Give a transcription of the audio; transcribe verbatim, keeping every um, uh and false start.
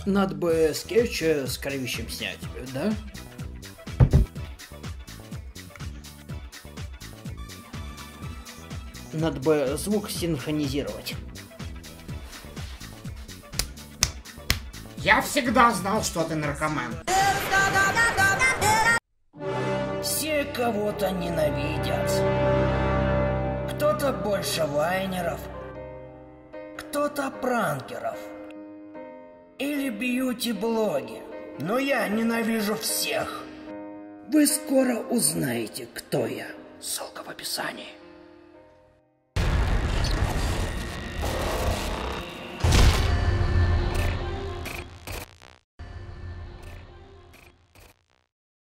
Надо бы скетч с кровищем снять, да? Надо бы звук синхронизировать. Я всегда знал, что ты наркоман. Все кого-то ненавидят. Кто-то больше лайнеров, кто-то пранкеров или бьюти-блоги. Но я ненавижу всех. Вы скоро узнаете, кто я. Ссылка в описании.